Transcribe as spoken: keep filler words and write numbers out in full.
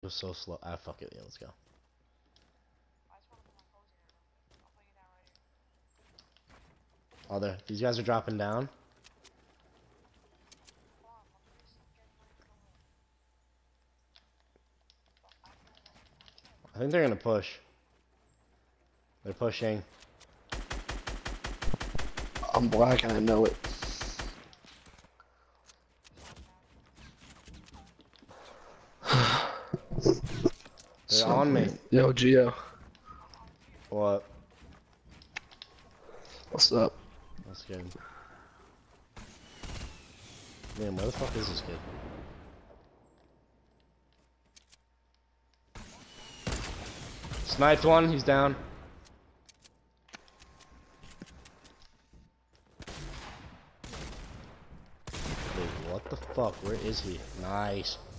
was so slow. Ah, fuck it. Yeah, let's go. Oh, there. These guys are dropping down. I think they're gonna push. They're pushing. I'm black and I know it. They're on me. Yo, Gio. What? What's up? That's good. Man, where the fuck is this kid? Sniped one, he's down. Wait, what the fuck? Where is he? Nice.